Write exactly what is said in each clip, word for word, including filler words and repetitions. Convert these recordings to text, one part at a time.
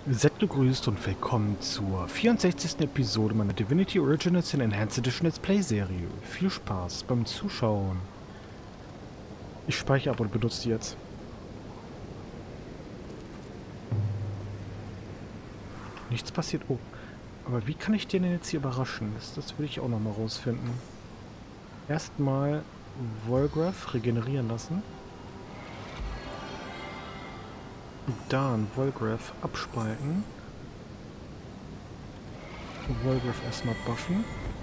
Seid gegrüßt und willkommen zur vierundsechzigsten Episode meiner Divinity Original Sin Enhanced Edition Let's Play Serie. Viel Spaß beim Zuschauen. Ich speichere ab und benutze die jetzt. Nichts passiert. Oh, aber wie kann ich den denn jetzt hier überraschen? Das, das will ich auch nochmal rausfinden. Erstmal Volgrath regenerieren lassen. Dann Volgrath abspalten. Volgrath erstmal buffen.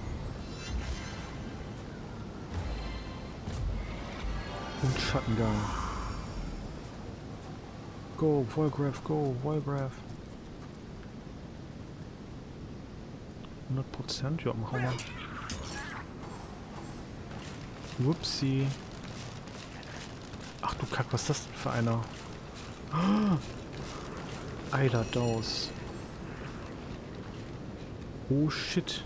Und Schattengang. Go, Volgrath, go, Volgrath. hundert Prozent? Ja, machen wir. Whoopsie. Ach du Kack, was ist das denn für einer? Eiler Daus. Oh shit.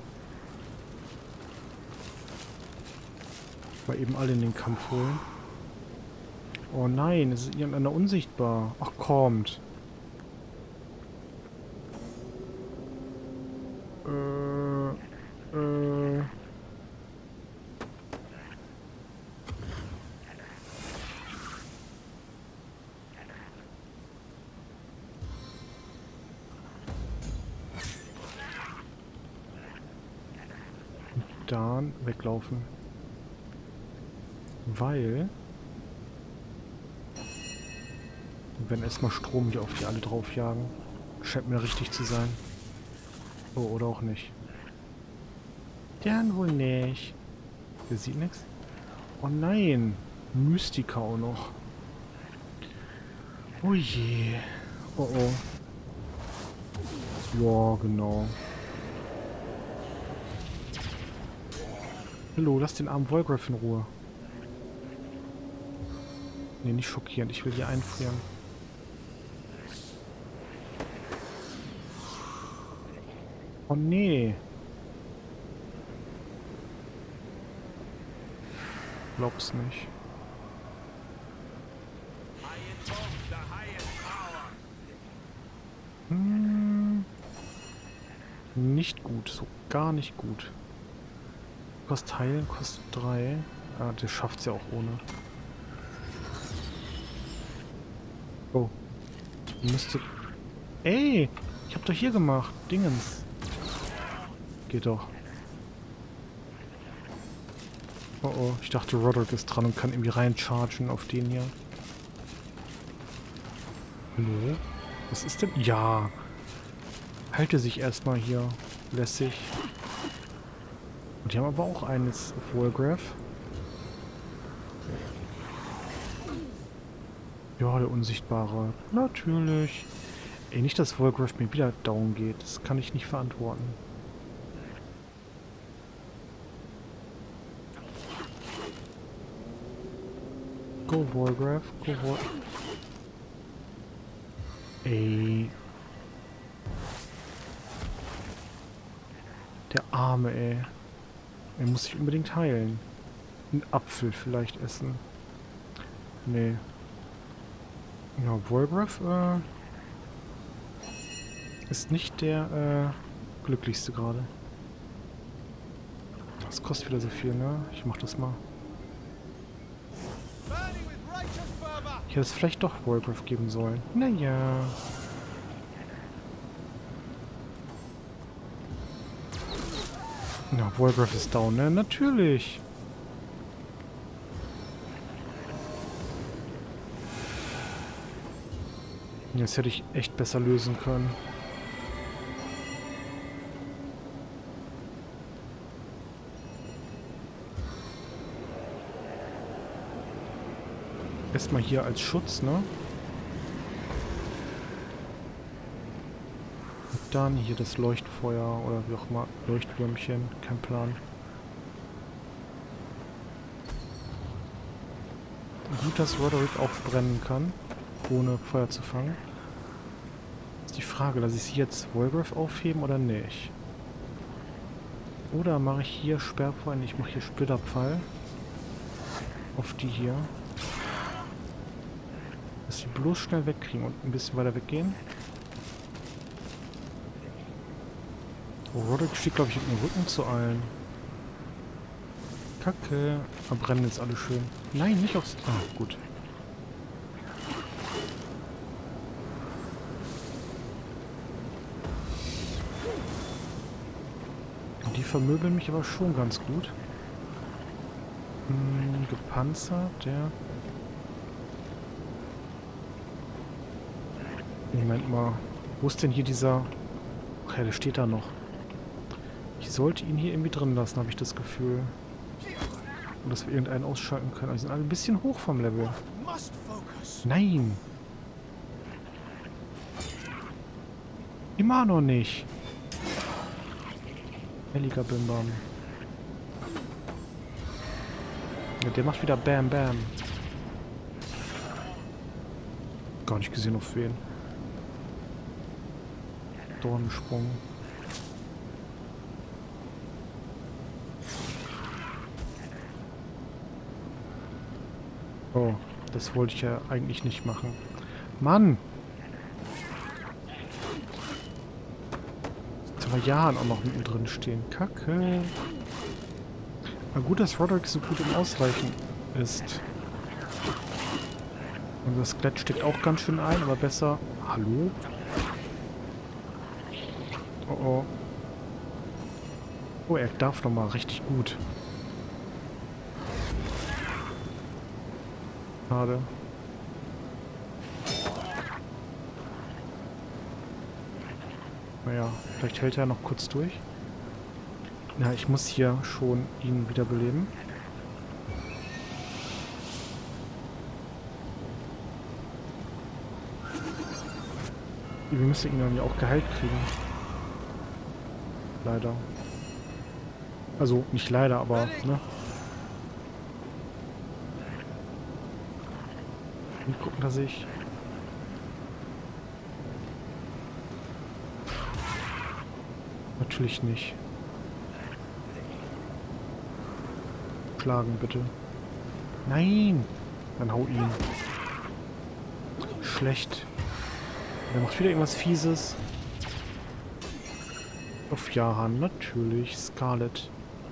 Mal eben alle in den Kampf holen. Oh nein, es ist irgendeiner unsichtbar. Ach kommt. Äh, äh. Dann weglaufen. Weil wir werden erstmal Strom hier auf die alle drauf jagen. Scheint mir richtig zu sein. Oh, oder auch nicht. Dann wohl nicht. Hier sieht nichts. Oh nein. Mystika auch noch. Oh je. Oh oh. Ja, genau. Hallo, lass den armen Volgrath in Ruhe. Ne, nicht schockierend. Ich will hier einfrieren. Oh nee. Glaub's nicht. Hm. Nicht gut. So gar nicht gut. Kostet heilen, kostet drei. Ah, der schafft's ja auch ohne. Oh. Müsste... Ey! Ich hab doch hier gemacht. Dingens. Geht doch. Oh oh. Ich dachte, Roderick ist dran und kann irgendwie reinchargen auf den hier. Hallo? Was ist denn? Ja. Halte sich erstmal hier. Lässig. Und die haben aber auch eines Volgrath. Ja, der Unsichtbare. Natürlich. Ey, nicht, dass Volgrath mir wieder down geht. Das kann ich nicht verantworten. Go, Volgrath. Go, Volgrath. Ey. Der Arme, ey. Er muss sich unbedingt heilen. Einen Apfel vielleicht essen. Nee. Ja, Volgrath äh, ist nicht der äh, glücklichste gerade. Das kostet wieder so viel, ne? Ich mach das mal. Ich hätte es vielleicht doch Volgrath geben sollen. Naja. Ja, Volgrath ist down, ne? Natürlich. Das hätte ich echt besser lösen können. Erstmal hier als Schutz, ne? Und dann hier das Leuchtfeuer oder wie auch immer, Leuchtwürmchen, kein Plan. Gut, dass Roderick auch brennen kann, ohne Feuer zu fangen. Ist die Frage, lasse ich sie jetzt Volgrath aufheben oder nicht? Oder mache ich hier Sperrfeuer? Ich mache hier Splitterpfeil. Auf die hier. Dass sie bloß schnell wegkriegen und ein bisschen weiter weggehen. Roderick steht, glaube ich, mit dem Rücken zu allen. Kacke. Verbrennen jetzt alle schön. Nein, nicht aufs... Ah, gut. Die vermöbeln mich aber schon ganz gut. Hm, gepanzert, der... Moment mal. Wo ist denn hier dieser... Ach ja, der steht da noch. Ich sollte ihn hier irgendwie drin lassen, habe ich das Gefühl. Und dass wir irgendeinen ausschalten können. Also sind alle ein bisschen hoch vom Level. Nein! Immer noch nicht. Helliger Bimbam. Ja, der macht wieder Bam Bam. Gar nicht gesehen auf wen. Dornensprung. Oh, das wollte ich ja eigentlich nicht machen. Mann! Jetzt haben wir Jahren auch noch mitten drin stehen. Kacke. Na gut, dass Roderick so gut im Ausweichen ist. Und das Skelett steckt auch ganz schön ein, aber besser... Hallo? Oh oh. Oh, er darf noch mal richtig gut. Schade. Naja, vielleicht hält er noch kurz durch. Ja, ich muss hier schon ihn wiederbeleben. Wir müssen ihn dann ja auch geheilt kriegen. Leider. Also, nicht leider, aber, ne? Und gucken, dass ich... Natürlich nicht. Schlagen, bitte. Nein! Dann hau ihn. Schlecht. Er macht wieder irgendwas Fieses. Auf Jahan, natürlich. Scarlet.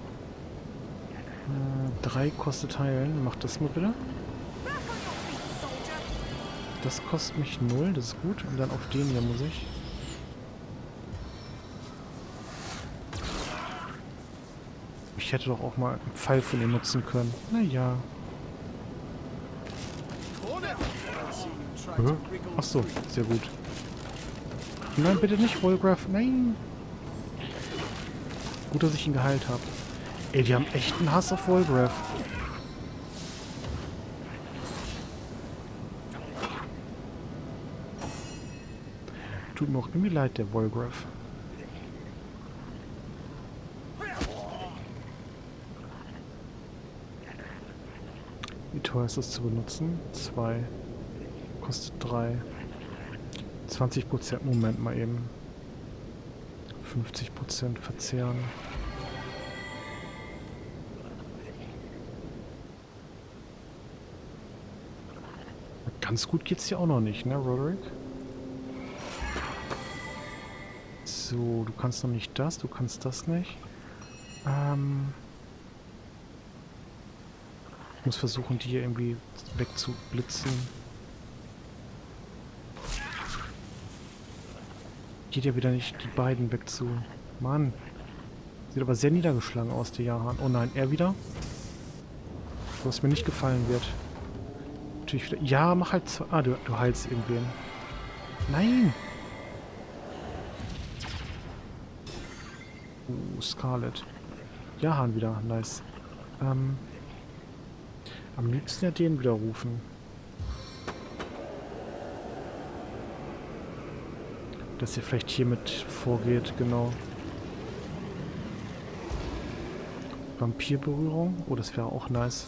Äh, drei kostet heilen. Macht das mal bitte. Das kostet mich null, das ist gut. Und dann auf den hier muss ich. Ich hätte doch auch mal einen Pfeil von ihm nutzen können. Naja. Hä? Achso, sehr gut. Nein, bitte nicht, Volgraf. Nein. Gut, dass ich ihn geheilt habe. Ey, die haben echt einen Hass auf Volgraf. Tut mir auch irgendwie leid, der Volgraf. Wie teuer ist das zu benutzen? Zwei. Kostet drei. zwanzig Prozent. Moment mal eben. fünfzig Prozent verzehren. Ganz gut geht's hier auch noch nicht, ne, Roderick? So, du kannst noch nicht das, du kannst das nicht. Ähm... Ich muss versuchen, die hier irgendwie wegzublitzen. Geht ja wieder nicht, die beiden wegzu. Mann. Sieht aber sehr niedergeschlagen aus, der Jahan. Oh nein, er wieder? Was mir nicht gefallen wird. Natürlich wieder. Ja, mach halt zwei. Ah, du, du heilst irgendwen. Nein! Uh, Scarlet. Jahan wieder. Nice. Ähm... Am liebsten ja den wieder rufen. Dass ihr vielleicht hier mit vorgeht, genau. Vampirberührung. Oh, das wäre auch nice.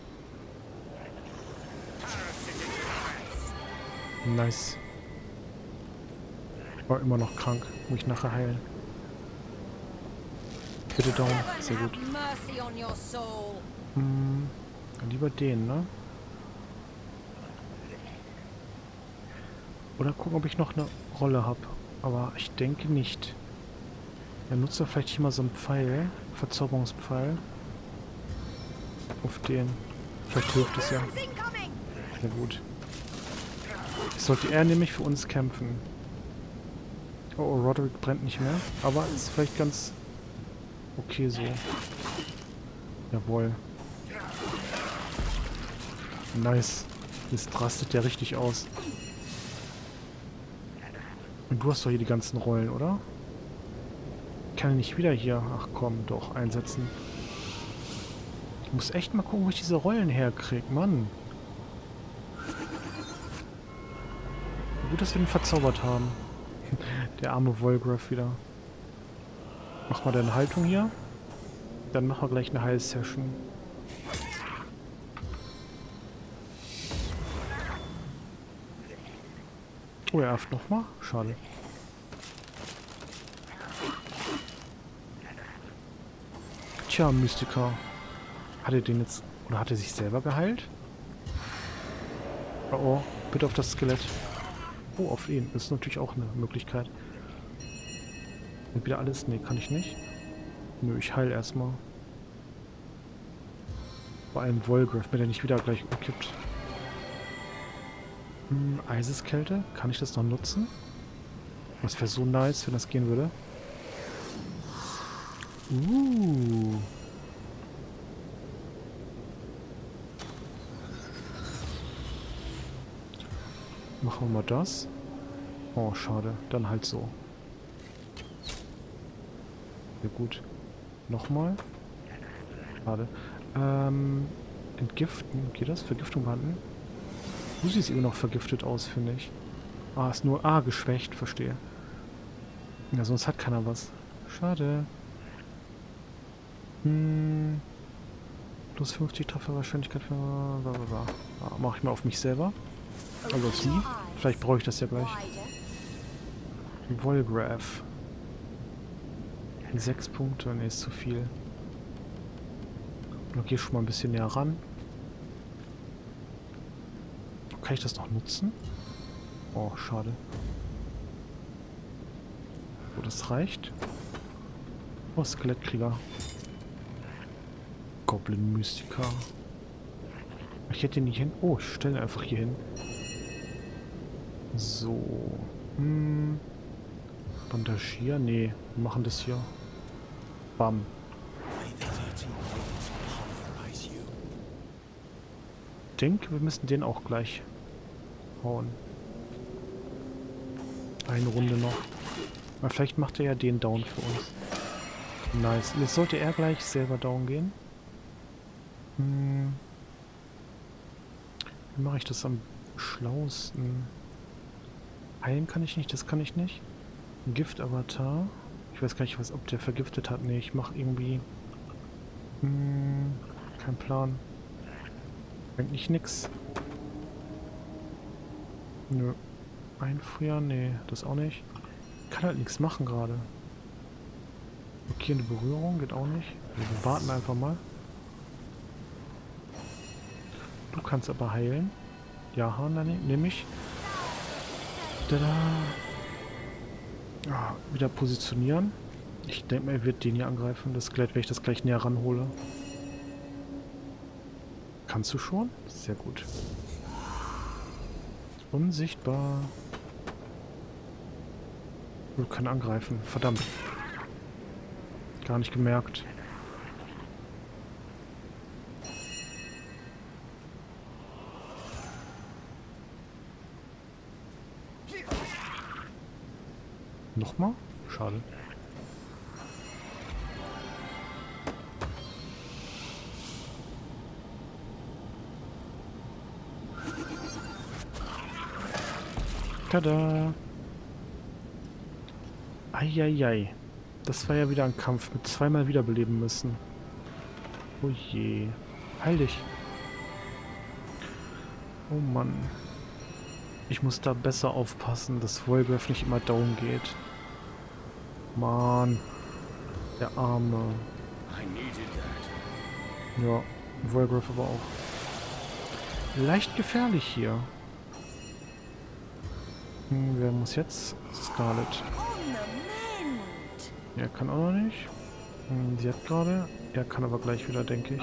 Nice. War immer noch krank. Muss ich nachher heilen. Bitte down. Sehr gut. Hm. Lieber den, ne? Oder gucken, ob ich noch eine Rolle habe. Aber ich denke nicht. Er nutzt doch vielleicht hier mal so einen Pfeil. Verzauberungspfeil. Auf den. Vielleicht hilft es ja. Sehr gut. Sollte er nämlich für uns kämpfen. Oh, oh, Roderick brennt nicht mehr. Aber ist vielleicht ganz okay so. Jawohl. Nice. Jetzt rastet der richtig aus. Und du hast doch hier die ganzen Rollen, oder? Kann ich nicht wieder hier, ach komm, doch, einsetzen. Ich muss echt mal gucken, wo ich diese Rollen herkriege, Mann. Gut, dass wir den verzaubert haben. Der arme Volgraf wieder. Mach mal deine Haltung hier. Dann machen wir gleich eine Heil-Session. Oh, er erft nochmal? Schade. Tja, Mystiker. Hat er den jetzt... Oder hat er sich selber geheilt? Oh, oh. Bitte auf das Skelett. Oh, auf ihn. Das ist natürlich auch eine Möglichkeit. Und wieder alles? Nee, kann ich nicht. Nö, ich heile erstmal. Vor allem Volgraf, wenn er nicht wieder gleich umkippt. Hm, Eiseskälte. Kann ich das noch nutzen? Das wäre so nice, wenn das gehen würde. Uh. Machen wir mal das. Oh, schade. Dann halt so. Sehr gut. Nochmal. Schade. Ähm, entgiften. Geht das? Vergiftung behandeln? Du siehst immer noch vergiftet aus, finde ich. Ah, ist nur... Ah, geschwächt. Verstehe. Ja, sonst hat keiner was. Schade. Hm. Plus fünfzig Trefferwahrscheinlichkeit für... Ah, mach ich mal auf mich selber. Also auf sie. Vielleicht brauche ich das ja gleich. Volgraf. Sechs Punkte. Ne, ist zu viel. Da gehe ich schon mal ein bisschen näher ran. Kann ich das noch nutzen? Oh, schade. So, das reicht. Oh, Skelettkrieger. Goblin-Mystiker. Ich hätte ihn nicht hin... Oh, ich stelle ihn einfach hier hin. So. Hm. Bandagieren? Nee, wir machen das hier. Bam. Ich denke, wir müssen den auch gleich hauen. Eine Runde noch. Aber vielleicht macht er ja den down für uns. Nice. Jetzt sollte er gleich selber down gehen. Hm. Wie mache ich das am schlausten? Heilen kann ich nicht, das kann ich nicht. Gift-Avatar. Ich weiß gar nicht, was, ob der vergiftet hat. Nee, ich mache irgendwie... Hm, kein Plan. Eigentlich nix. Nö. Einfrieren? Nee, das auch nicht. Kann halt nichts machen gerade. Blockierende Berührung geht auch nicht. Wir warten einfach mal. Du kannst aber heilen. Ja, dann nehme ich. Tada. Ah, wieder positionieren. Ich denke mal, er wird den hier angreifen. Das Skelett, wenn ich das gleich näher ranhole. Kannst du schon? Sehr gut. Unsichtbar. Wir können angreifen. Verdammt. Gar nicht gemerkt. Nochmal? Schade. Tada! Eieiei. Das war ja wieder ein Kampf mit zweimal wiederbeleben müssen. Oh je. Heil dich. Oh Mann. Ich muss da besser aufpassen, dass Volgraf nicht immer down geht. Mann. Der Arme. Ja, Volgraf aber auch. Leicht gefährlich hier. Hm, wer muss jetzt? Scarlet. Er kann auch noch nicht. Hm, sie hat gerade. Er kann aber gleich wieder, denke ich.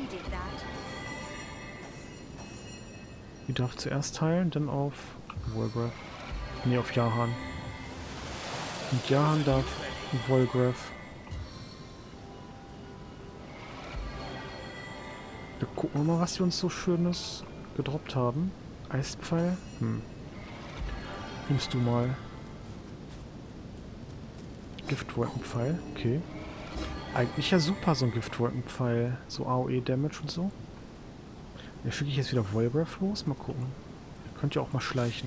Die darf zuerst heilen, dann auf Volgrath. Ne, auf Jahan. Und Jahan darf Volgrath. Wir gucken mal, was wir uns so Schönes gedroppt haben. Eispfeil. Hm. Nimmst du mal. Giftwolkenpfeil. Okay. Eigentlich ja super, so ein Giftwolkenpfeil. So A O E-Damage und so. Dann schicke ich jetzt wieder Volgrath los. Mal gucken. Ihr könnt ja auch mal schleichen.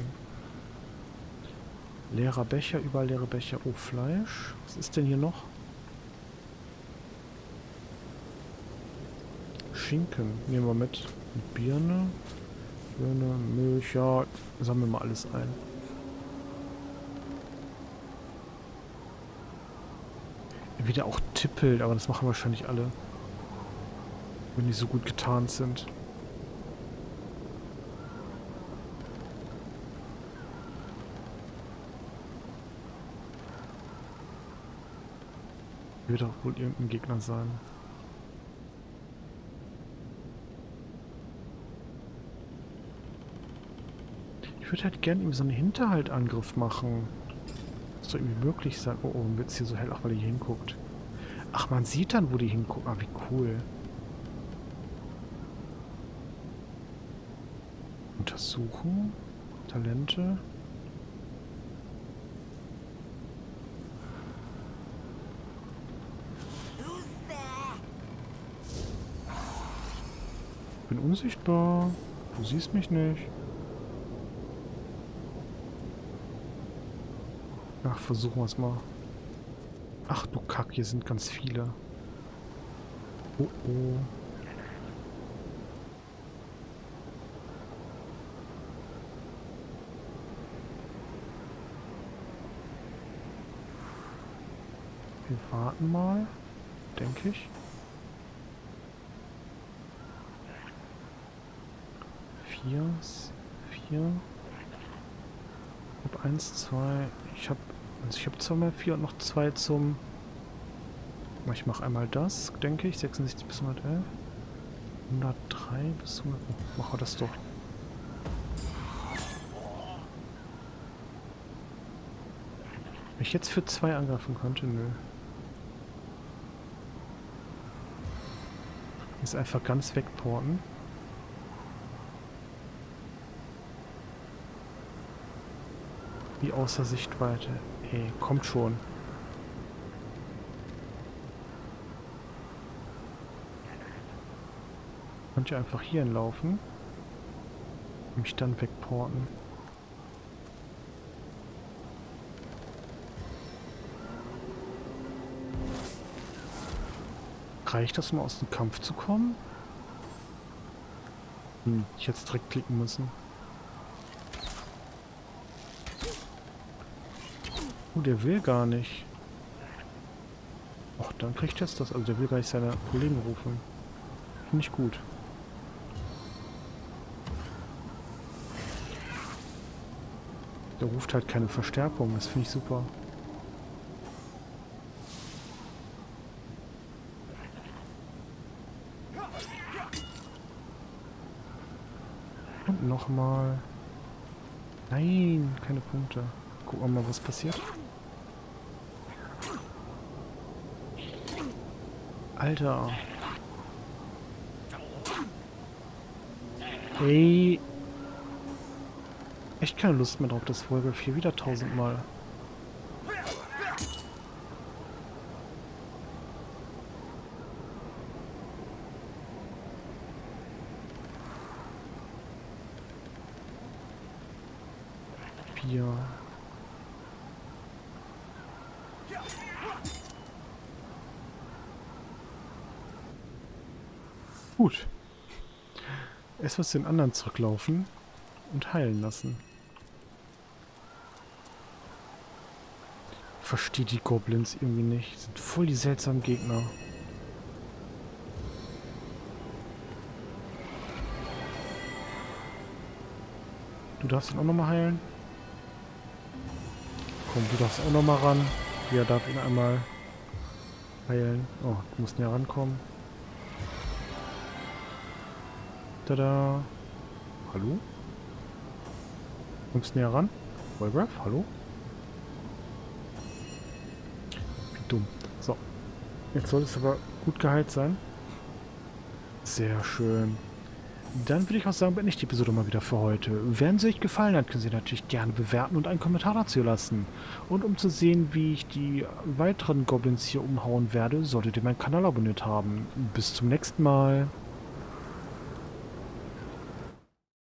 Leerer Becher, überall leere Becher. Oh, Fleisch. Was ist denn hier noch? Schinken. Nehmen wir mit. Und Birne. Birne, Milch. Ja, sammeln wir mal alles ein. Wieder auch tippelt, aber das machen wahrscheinlich alle. Wenn die so gut getarnt sind. Wird auch wohl irgendein Gegner sein. Ich würde halt gerne ihm so einen Hinterhaltangriff machen. Das soll irgendwie möglich sein. Oh, oh, wird es hier so hell, auch weil ihr hier hinguckt. Ach, man sieht dann, wo die hingucken. Ah, wie cool. Untersuchen. Talente. Bin unsichtbar. Du siehst mich nicht. Ach, versuchen wir es mal. Ach du Kack, hier sind ganz viele. Oh oh. Wir warten mal, denke ich. Vier, vier. Ich habe eins, zwei. Ich habe, also ich habe zweimal vier und noch zwei zum. Ich mache einmal das, denke ich. sechsundsechzig bis hundertelf. hundertdrei bis hundert. Oh, machen wir das doch. Wenn ich jetzt für zwei angreifen könnte, nö. Jetzt einfach ganz wegporten. Wie außer Sichtweite. Ey, kommt schon. Könnt ihr einfach hier hinlaufen. Und mich dann wegporten. Reicht das, um aus dem Kampf zu kommen? Hm, ich hätte direkt klicken müssen. Oh, der will gar nicht. Och, dann kriegt er das. Also der will gar nicht seine Kollegen rufen. Finde ich gut. Der ruft halt keine Verstärkung. Das finde ich super. Und nochmal. Nein, keine Punkte. Gucken wir mal, was passiert. Alter. Ey. Echt keine Lust mehr drauf, das Folge vier wieder tausendmal. Vier. Gut. Erst was den anderen zurücklaufen und heilen lassen. Verstehe die Goblins irgendwie nicht. Sind voll die seltsamen Gegner. Du darfst ihn auch nochmal heilen. Komm, du darfst auch nochmal ran. Ja, darf ihn einmal heilen. Oh, du musst näher rankommen. Tada. Hallo? Kommst näher ran? Wallgraf, hallo? Wie dumm. So. Jetzt soll es aber gut geheilt sein. Sehr schön. Dann würde ich auch sagen, beende ich die Episode mal wieder für heute. Wenn sie euch gefallen hat, können Sie natürlich gerne bewerten und einen Kommentar dazu lassen. Und um zu sehen, wie ich die weiteren Goblins hier umhauen werde, solltet ihr meinen Kanal abonniert haben. Bis zum nächsten Mal.